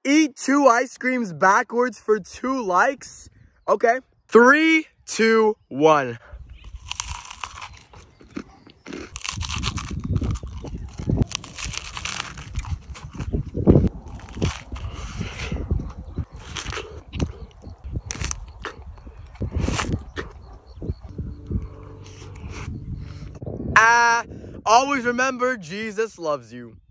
eat 2 ice creams backwards for 2 likes? Okay. 3, 2, 1. Always remember, Jesus loves you.